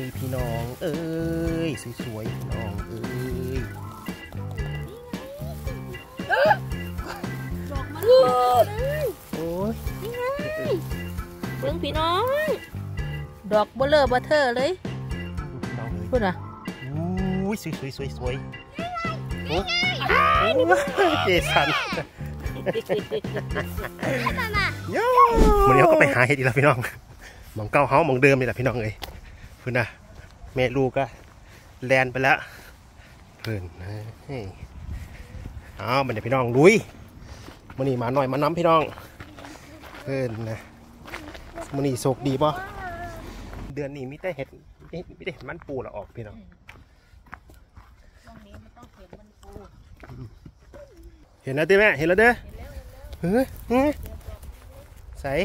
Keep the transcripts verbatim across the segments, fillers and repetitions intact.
พี่น้องเอ้ยสวยๆพี่น้องเอ้ยดอกมันเลยโอ้ยนี่ไงเบิ่งพี่น้องดอกเบลเลอร์บัเทอร์เลยพูดอ่ะอุ้ยสวยสวยสวยโอ้เจสันโย่วันนี้เขาก็ไปหาเห็ดอีกแล้วพี่น้องมองเก้าเฮามองเดิมนี่แหละพี่น้องเลยเพื่อนนะแม่ลูกก็แลนไปแล้วเพื่อนเอาบันเดี๋ยวพี่น้องลุยมันนี่มาหน่อยมาน้ำพี่น้องเพื่อนนะมันนี่โศกดีป่ะเดือนนี้มิได้เห็ดมิได้เห็ดมันปูละออกพี่น้องเห็นแล้วดิแม่เห็นแล้วเด้อเฮ้ยเฮ้ยใส่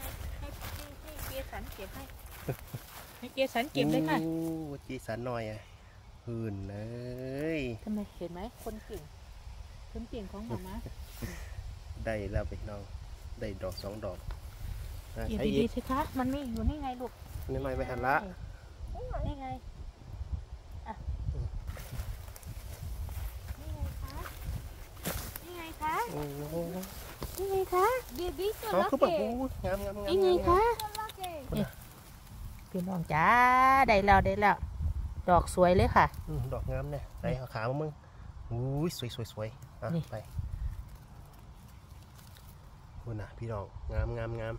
ให้เกสันเก็บเลยค่ะเกสันหน่อยอ่ะหื่นเลยทำไมเห็นไหมคนเก่งคนเก่งของหมาม้าได้แล้วพี่น้องได้ดอกสองดอกใช้ดีๆสิคะมันมีอยู่นี่ไงลูกนี่ไม่ไปหันละนี่ไงอ่ะนี่ไงคะนี่ไงคะนี่ไงคะเขาคือแบบงามงามงามนี่ไงคะพี่น้องจ้าได้แล้วได้แล้วดอกสวยเลยค่ะดอกงามเนี่ยไปเอาขามามึงอุ้ยสวยสวยสวยอ่ะไปคุณน่ะพี่น้องงามงามงาม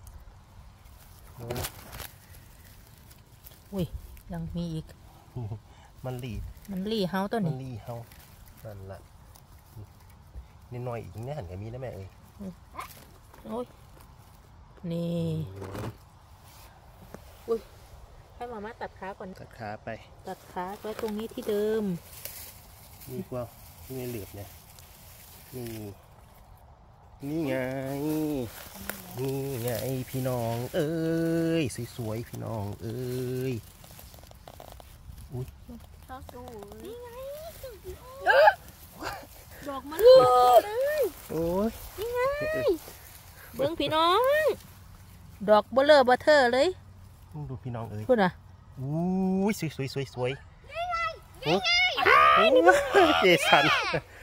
อุ้ยยังมีอีกมันหลีมันหลีเฮาตัวนี้มันหลีเฮานั่นแหละนิดหน่อยอีกนี่หันกับมีนะแม่เอ้ยโอ้ยนี่อุ้ยให้มาม่าตัดขาก่อนตัดขาไปตัดขาไว้ตรงนี้ที่เดิมนี่กว่านี่เหลือบเนี่ยนี่นี่ไงนี่ไงพี่น้องเอ้ยสวยๆพี่น้องเอ้ยอุ้ยนี่ไงดอกมันเลยโอ้ยนี่ไงเบิ้งพี่น้องดอกเบลเลอร์บัเทอร์เลยดูพี่น้องเอ้ยพูดอ่ะอุ้ยสวยๆสวยๆนี่ไงนี่ไงเจสัน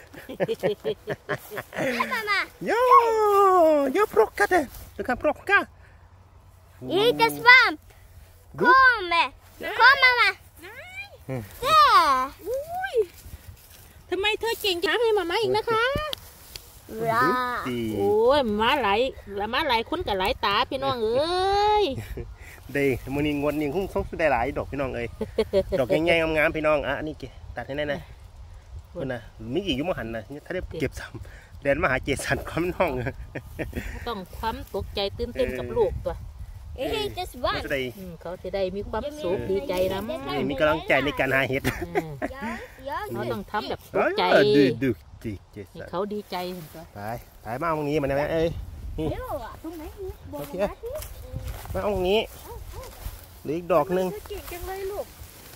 โย่โย่ปลอกกันเลยดูกันปลอกกันอีกสวามคอมเมคอมมามาเจ้อุ้ยทำไมเธอเก่งจังให้มาม่าอีกนะคะว้าโอ้ยมาหลายมาหลายคนกับหลายตาพี่น้องเอ้ยได้มันนี่งวดนี่คงต้องได้หลายดอกพี่น้องเอ้ยดอกง่ายๆงามๆพี่น้องอ่ะนี่เกตัดให้แน่ๆคุณนะมีกี่ยุมหันนะถ้าได้เก็บซ้ำเดินมาหาเจสันความน้องต้องความตกใจตื่นเต้นกับลูกตัวเอ้ยจะสวามเขาจะได้มีความสุขดีใจนะมีกำลังใจในการหาเห็ดเขาต้องทำแบบตกใจดูดูจีเจสันเขาดีใจไปไปมาเอาตรงนี้มันนะเอ้ยนี่โอเคมาเอาตรงนี้หรืออีกดอกหนึ่งเก่งจังเลยลูก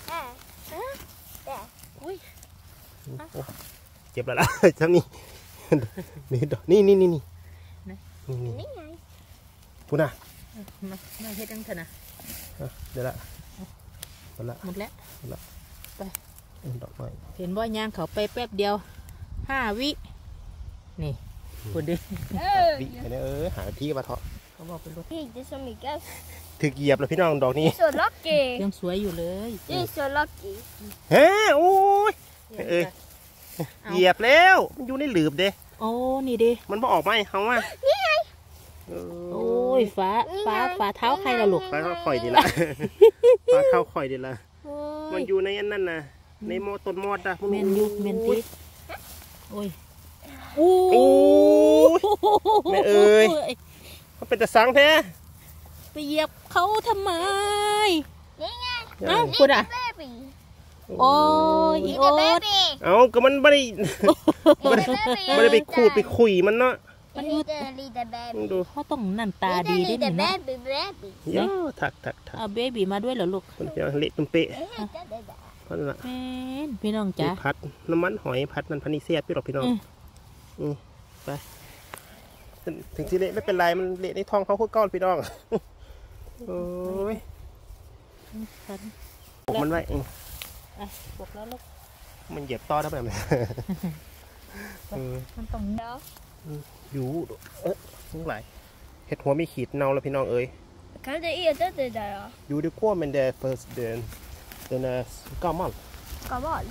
อุ้ยเจ็บแล้วล่ะทั้งนี้นี่ดอกนี่นี่นี่นี่นี่ไงพูดนะมาเฮ็ดจังเถอะนะเดี๋ยวละหมดละหมดแล้วไปดอกไม้เห็นว่าย่างเขาไปแป๊บเดียวห้าวินี่พูดดิวิเนี่ยเออหาที่มาเถาะเขาบอกเป็นรถถึกเหยียบแล้วพี่น้องดอกนี้ยังสวยอยู่เลยเฮ้โอ้ยเอ้ยเหยียบแล้วมันอยู่ในหลืบเด้โอ้นี่ดิมันบ่ออกไหมเขาว่านี่ไงโอ้ยฟ้าฟ้าฟ้าเท้าใครล่ะลูกฟ้าเท้าข่อยดีละฟ้าเท้าข่อยดีละมันอยู่ในอันนั้นนะในโมต้นมอดอะเมนยูเมนตีโอ้ยโอ้ยแม่เอ้ยเขาเป็นตะสังแท้ไปเหยียบเขาทำไมนี่ไงเอ้าคุณอ่ะโอ้ยอีโอ๊ตเอาก็มันไม่ได้ไม่ได้ไปขูดไปคุยมันเนาะมันอยู่ดูเขาต้องนั่นตาดีได้หนินะเยอะถักถักถักเอาเบบี้มาด้วยเหรอลูกคนเดียวเละตุ้มเป๊ะพันละพี่น้องจ๋าพัดน้ำมันหอยพัดนันพันนิเซียพี่หรอกพี่น้องไปถึงที่เละไม่เป็นไรมันเละในท้องเขาโคตรก้อนพี่น้องโอ้ยปกมันไว้อ่ะปกแล้วลูกมันเหยียบต่อได้แบบนี้เออมันต้องเดี๋ยวอยู่เอ๊ะทั้งหลายเห็ดหัวมีขีดเน่าแล้วพี่น้องเอ้ย kan du äta det där då? อยู่ดีกว่ามันเดฟเฟิร์สเดนเดนก้ามัน Gammal?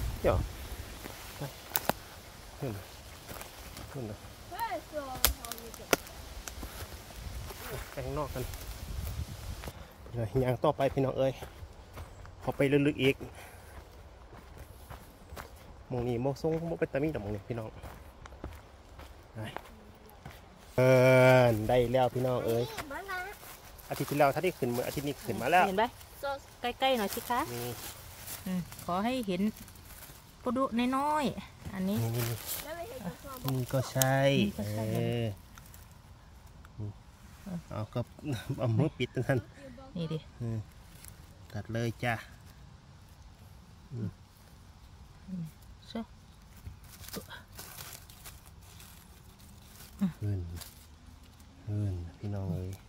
ขึ้นขึ้นเลย Här så har vi det. ไปข้างนอกกันเลยยางต่อไปพี่น้องเอ้ยพอไปลึกๆอีกมองนี่โมซงโมเป็นตามีดอกมองนี่พี่น้องไปเออได้แล้วพี่น้องเอ้ย Mamma. อาทิตย์ที่แล้วถ้าที่ขึ้นอาทิตย์นี้ขึ้นมาแล้วเห็นไหม Så ใกล้ๆหน่อยสิคะนี่อืมขอให้เห็นปลาดุน้อยๆอันนี้นี่นี่ jag vill hitta så. นี่ก็ใช่นี่ก็เอใช่อเอาก็เอามือปิดนั่นนี่ดิอืมตัดเลยจ้ะเชื่อเพื่อนเพื่อนพี่น้องเอ้ย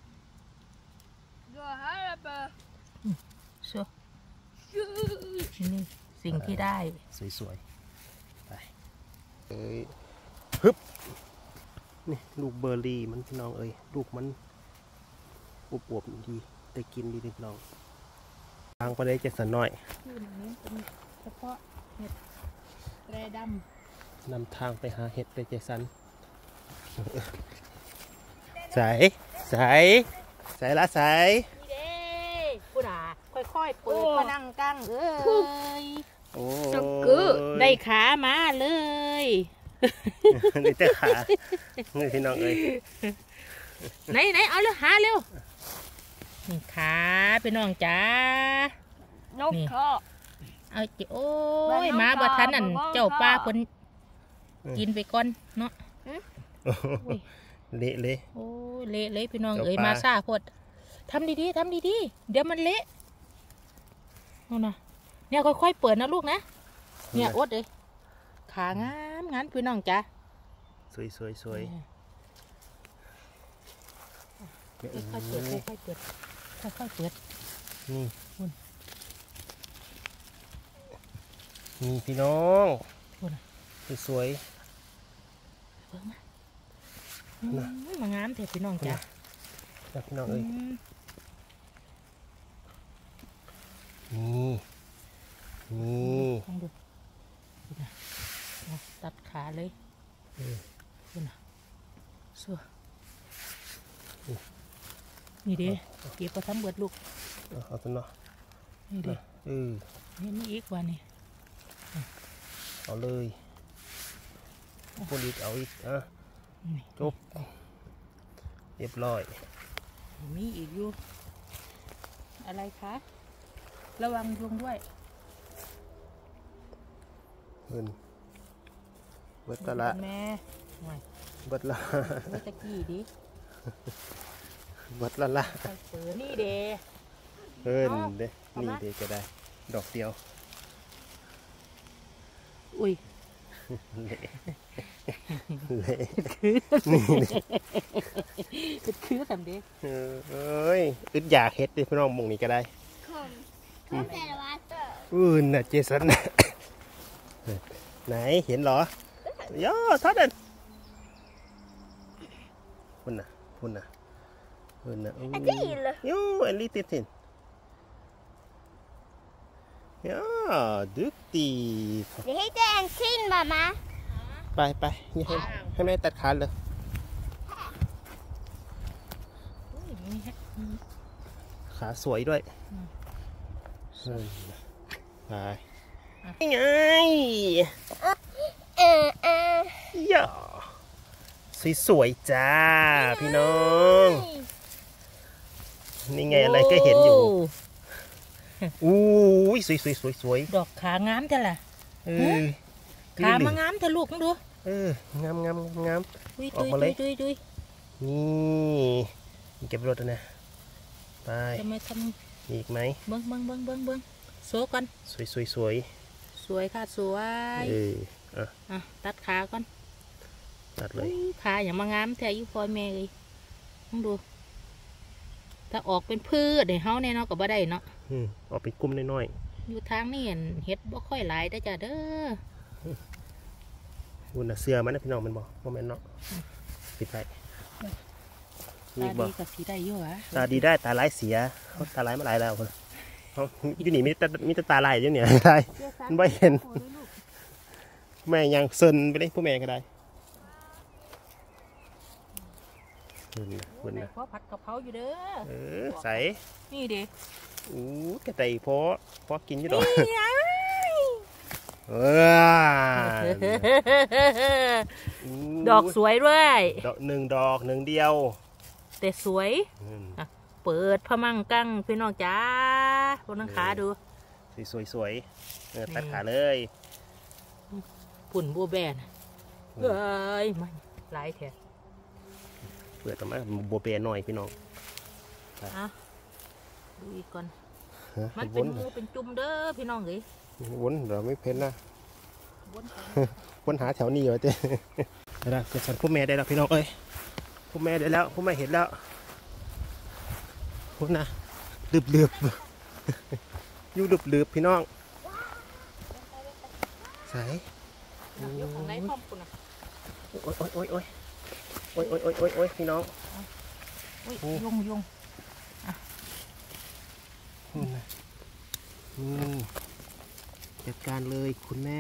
Så här uppe. เชื่อนี่สิ่งที่ได้สวยๆไปเอ้ยฮึบนี่ลูกเบอร์รี่มันพี่น้องเอ้ยลูกมันอวบๆดีแต่กินดีพี่น้องทางไปได้จะสันหน่อยที่นี้เป็นเฉพาะเห็ดแร่ดนำทางไปหาเห็ดไปเจสันใสใสใสละใสำนี่เด้ผู้ด่าค่อยๆเปิดพนังกั้งเอ้ยโอ้สุกุได้ขามาเลยได้แต่ขานี่พี่น้องเอ้ยไหนไหนเอาเร็วหาเร็วนี่ขาพี่น้องจ้า Nog Nè. kvar. เอาจิโอ้ยมาบ่ทันนั่นเจ้าป้าเพิ่นกินไปก่อนเนาะเละเลยโอ้ยเละเลยพี่น้องเจ้าเอ้ยปลามาซ่าโพดทำดีๆทำดีๆเดี๋ยวมันเละนู่นนะเนี่ยค่อยๆเปิดนะลูกนะเนี่ยอดเลยขางามงานพี่น้องจ้าสวยสวยสวยค่อยๆเปิดค่อยๆเปิดค่อยๆเปิดนี่นู่นนี่พี่น้องนู่นน่ะสวยเบิ่งมาอืมมางามเถอะพี่น้องจ้าๆนะพี่น้องอืเอ้ยมนี่นี่ลองดูดูนะเอาตัดขาเลยดูนะสัวนี่เด้เก็บไปทำเบิดลูกเอาเอาตัวเนาะนี่เด้เออนี่นี่อีกว่านี่เอาเลยพวกนี้เอาอีกอ่ะนี่จบเรียบร้อยมีอีกอยู่อะไรคะระวังยุงด้วยเงินเบิดตะละแม่ไม่เบิดละไม่ตะกี้ดิเบิดละละไปเปิดนี่เด้เอินเอาเด้เอานี่มาเด้จะได้ ดอกเดียวอุ้ยเละเละนี่เด้คือทำดิเออเอ้ยอึดอยากเฮ็ดดิพี่น้องหมองนี้ก็ได้ Kom. Kom till vatten. อื่นน่ะเจสัน ไหนเห็นเหรอย่อทัดเด่นพุ่นน่ะพุ่นน่ะพุ่นน่ะอู้ En till. ยูen liten till ja duktig Vi hittar en till mamma. ไปไปนี่ให้ให้แม่ตัดขาเลยอุ้ยมีฮะขาสวยด้วยอืมเออไปอ่ะนี่ไง Uh, uh. ย่อสวยๆจ้าพี่น้อง นี่ไงอะไรก็เห็นอยู่โอู้ยสวยสวยสวยสวยดอกขางามจ้ะล่ะเออขามางามเถอะลูกมึงดูเอองามงามงามงามดุยออดุกยมาเลดุยยดุยดุยนี่เก็บรถนะไปจะไม่ทมีอีกไหมำเบิ้งเบิ้งเบิ้งเบิ้งเบิ้งโซกันสวยสวยสวยสวยค่ะสวยเอออ่ะอ่ะตัดขาก่อนตัดเลยอุ้ยขาอย่างมางามแท้อยุพอยแม่เลยมึงดู ถ้าออกเป็นพืชเดี๋ยวเฮาเนี่ยเนาะก็บ่ได้เนาะออืมออกเป็นกลุ่มน้อยอยู่ทางนี่เห็นเฮ็ดบ่ค่อยหลายได้อจ้ะเด้อๆวุ้นเสือมันนะพี่น้องมันบอกว่ามันเนาะปิดไปตาดีกับสีได้อยู่หวะตาดีได้ตาลายเสียเขาตาลายมาหลายแล้วคนเขาอยู่นี่มีแต่มีแต่ตาลายอยู่เนี่ยได้ มันไม่เห็น แม่ยังเซินไปเลยพวกแม่ก็ได้วุ้นนะวุ้นนะเพราะผัดกะเพราอยู่เด้อเออใส่นี่เด้อู้กระไตพอพอกินอยู่ดอกนี่ไงเออดอกสวยด้วยดอกหนึ่งดอกหนึ่งเดียวแต่สวยอืมเปิดพะมั่งกั้งพี่น้องจ้าบนนังขาดูสวยสวยๆเออตัดขาเลยปุ่นบัวแบนเอ้ยมันหลายแท้เปิดต่อมาโบเปหน่อยพี่น้องอ่ะดูอีกก่อนฮะมันเป็วน นหมูเป็นจุ่มเด้อพี่น้องเอ้ยวนเราไม่เพ้นนะวนไปวนหาแถวนี้เหรอเจ๊ได้แล้วจะสั่นพวกแม่ได้แล้วพี่น้องเอ้ยพวกแม่ได้แล้วพวกแม่เห็นแล้วพวกนะลืบลืบอยู่ลืบลืบพี่น้องใส่ยกของไหนพร้อมคุณอ่ะโอ้ยโอ้ยโอ้ยโอ้ยโอ้ยโอ้ยโอ้ยโอ้ยโอ้ยพี่น้องอุ้ยยุงยุงนี่นะนี่จัดการเลยคุณแม่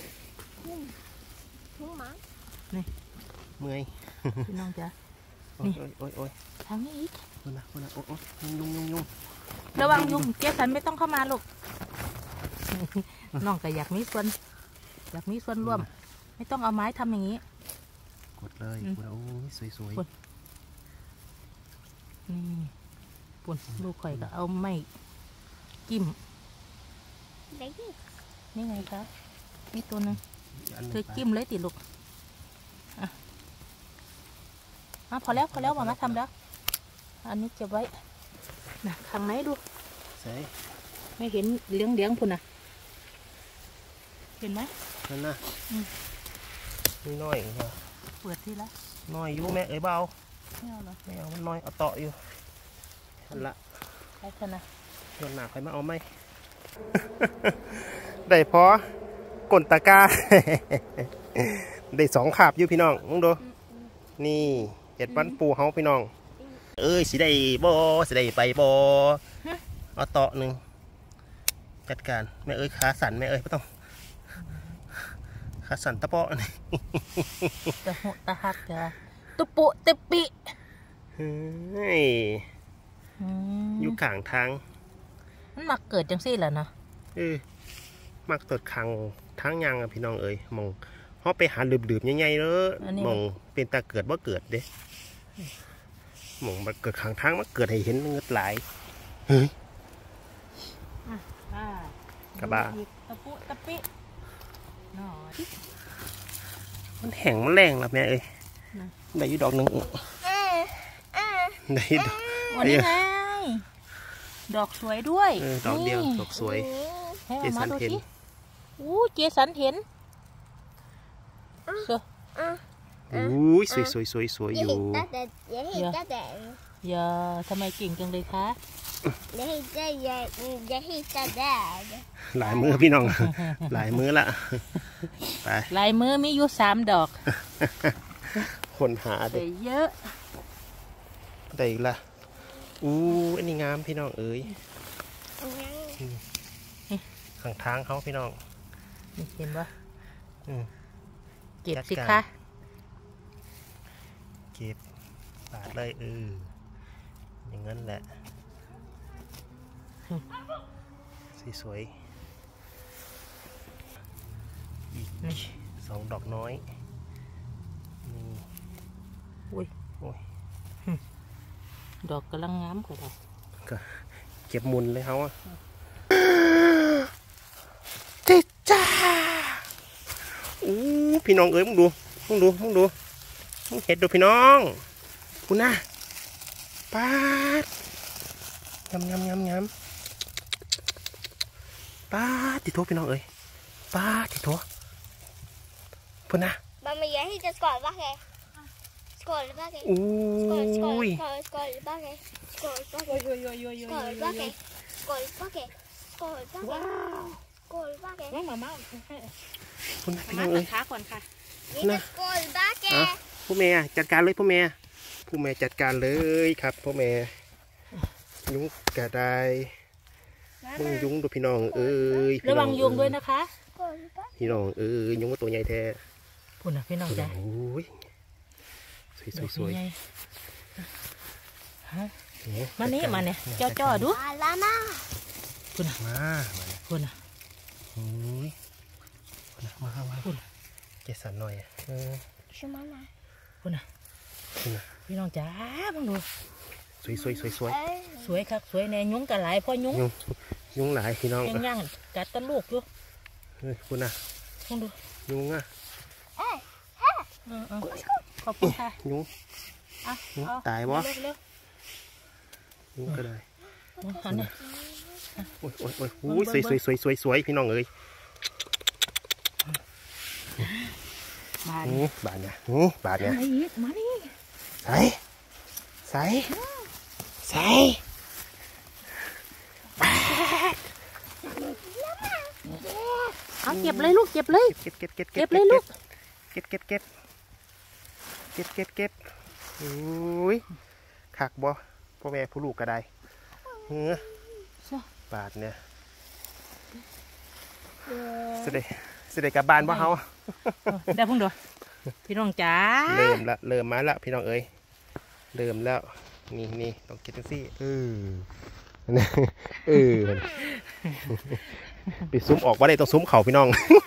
ถึงมั้งเมื่อยพี่น้องจ้าโอ้ยโอ้ยโอ้ยโอ้ยทางนี้อีกคุณนะคุณนะโอ้ยโอ้ยยุ่งยุ่งยุ่งระวังยุงเจ๊สันไม่ต้องเข้ามาลูก น้องก็อยากมีส่วนอยากมีส่วนร่วม ไม่ต้องเอาไม้ทำอย่างนี้กดเลยอืมคุณโอ้ยสวยสวยกด นี่ปุ่นลูกข่อยก็เอาไม้จิ้มเด็กดินี่ไงครับนี่ตัวหนึงอันหนึ่งเธอไปจิ้มเลยติลูกอ่ะอ่ะพอแล้วพอแล้วมามาทำแล้ว อันนี้เก็บไว้นะข้างในดูใส่ไม่เห็นเลี้ยงเลี้ยงพุ่นนะเห็นไหมนั่นนะอืมนี่น้อยว่ะเปิดที่ละน้อยอยู่แม่เอ้ยเบาไม่เอาเหรอไม่เอามันน้อยเอาต่ออยู่อันละไปเถอะนะเดือนหน้าใครมาเอาไหม ได้พอกลตะกร้า ได้สองขาบอยู่พี่น้องมึงดูนี่เห็ดปันปูเฮาพี่น้อง เอ้ยสิได้บ่สิได้ไปบ่เอาต่อหนึ่งจัดการแม่เอ้ยขาสั่นแม่เอ้ยไม่ต้องขาสั่นตะเปาะนี่ตะหุตะหักจ้ะตุปุตะปิเฮ้ยอืมอยู่ข้างทางมันมาเกิดจังซี่แหละเนาะเออมักตดขังทางยางอะพี่น้องเอ้ยมองเขาไปหาลืบๆใหญ่ๆเด้อมองเป็นตาเกิดว่าเกิดเด้มองมันเกิดขังทางมันเกิดให้เห็นเงือดไหลายเฮ้ยอ่ากระบะอีตะปุตะปิหน่อยมันแห้งมันแรงละแม่เอ้ยนะได้อยู่ดอกหนึ่งเออเออได้อยู่ดอกวันนี้ไงดอกสวยด้วยเออดอกเดียวนี่ดอกสวยให้เจเอาสัมาน ดูเห็นสิอู้เจสันเห็นเสืออุ้ยสวยสวยสวยสวยอยู่อย่าหิตาแต่อย่าหิตาแต่อย่าทำไมเก่งจังเลยคะอย่าหิตาอย่าอย่าหิตาแต่หลายมือพี่น้อง หลายมือละไปลายมือมีอยู่สามดอกคนหาแต่เด็กเยอะได้อีกละอู้อันนี้งามพี่น้องเอ้ยข้างทางเขาพี่น้องนี่เห็นปะอืมเก็บจัดสิการคะเก็บปาดเลยเอออย่างนั้นแหละสวยๆอีกนี่สองดอกน้อยนี่อุ้ยโอ้ยดอกกำลังงามกว่าดอกก็เก็บมุนเลยเขาอะติดจ้าอู้พี่น้องเอ้ยมึงดูมึงดูมึงดูมึงเห็ดดูพี่น้องคุณน่ะปาดยำยำยำยำปาดติดโถพี่น้องเอ้ยปาดติดโถพุ่นน่ะมันไม่อย่าหิตาสกอตบ้าแกสกอตบ้าแกอู้สกอตสกอตยสกอตสกอตบ้าแกสกอตบ้าแกโยโยโยโยสกอตบ้าแก Skål bucket. Skål bucket. ว้าว Skål bucket. ว่างมาเมาให้คุณพี่น้มาองตัเอ้ดยขาก่อนค่ะ Lite skål อ่ะ bucket. ผู้แม่จัดการเลยผู้แม่ผู้แม่จัดการเลยครับผู้แม่ยุงกระไดมึงยุงดูพี่น้องเอ้ยพี่ระน้วังยุงด้วยนะคะ Skål bucket. พี่น้องเอ้ยยุงว่าตัวใหญ่แท้พุ่นนะพี่น้องจ้ะโอ้ยสวยสวยสวยดอกใหญ่ฮะโอ้มานี่มาเนี่ยจ่อๆดู Alama. พุ่นนะมามาเนี่ยพุ่นนะโอ้ยมามามาเกสันหน่อยเออ Shumana. พุ่นนะนี่นะพี่น้องจ้าบังดูสวยสวยสวยสวย Hey. สวยครับสวยแน่ยุงกะหลายเพราะยุงยุงยุงหลายพี่น้องย่างย่างกัดกันลูกอยู่เฮ้ยคุณน่ะบังดูยุงอ่ะ Hey. เออเออขอบคุณค่ะยุงเอายุงเอาตายบ่เร็วเร็วยุงก็ได้เอาหันเนี่ยโอ้ยโอ้ยโอ้ยโอ้ยสวยสวยสวยสวยสวยพี่น้องเอ้ยบานโอ้บาดเนี่ยโอ้บาดเนี่ยมาอีกมานี่ใส่ใส่ใส่เอาเก็บเลยลูกเก็บเลยเก็บเก็บเก็บเก็บเลยลูกเก็บเก็บเก็บเก็บเก็บเก็บโอ้ยคักบ่พ่อแม่ผู้ลูกก็ได้เฮ้อบาดเนี่ยเสด็จเสด็จกลับบ้านบ่เฮาได้พุ่งดูพี่น้องจ้าเริ่มละเริ่มมาละพี่น้องเอ้ยเริ่มแล้วนี่นี่ต้องเก็บจังซี่เออเออไปซุ้มออกว่าได้ต้องซุ้มเข่าพี่น้อง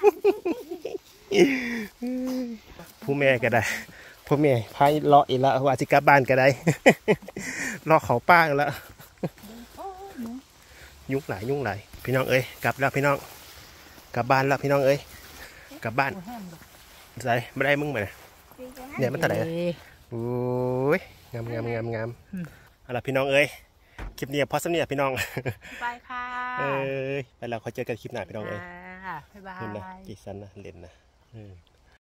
ผู้แม่ก็ได้ผู้แม่พายเลาะอีกแล้วว่าสิกลับบ้านก็ได้ เลาะเขาป้างแล้วยุ่งหลายยุ่งหลายพี่น้องเอ้ยกลับแล้วพี่น้องกลับบ้านแล้วพี่น้องเอ้ยกลับบ้านใส่ไม่ได้มึงมาเนี่ยมันเท่าไหร่ โอ้ยงามงามงามงามเอาล่ะพี่น้องเอ้ยคลิปนี้พอสำเนียพี่น้องไปค่ะเอ้ยไปแล้วเขาเจอกันคลิปหน้าพี่น้องเอ้ยค่ะบ๊ายบาเห็นนะยกี่สันนะเล่นนะอืม